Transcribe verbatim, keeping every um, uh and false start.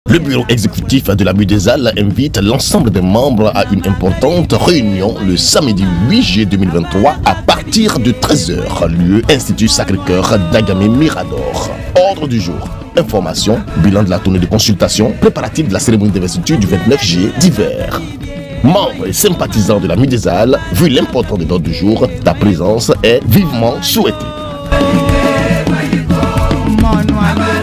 Le bureau exécutif de la Mudésal invite l'ensemble des membres à une importante réunion le samedi huit juillet deux mille vingt-trois à partir de treize heures, lieu Institut Sacré-Cœur d'Agamé Mirador. Ordre du jour. Information, bilan de la tournée de consultation, préparatif de la cérémonie d'investiture du vingt-neuf juillet d'hiver. Membres et sympathisants de la Mudésal, vu l'importance de l'ordre du jour, ta présence est vivement souhaitée.